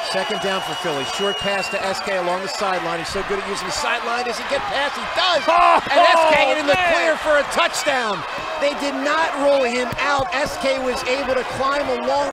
Second down for Philly. Short pass to SK along the sideline. He's so good at using the sideline. Does he get past? He does. And SK in the clear for a touchdown. They did not roll him out. SK was able to climb along.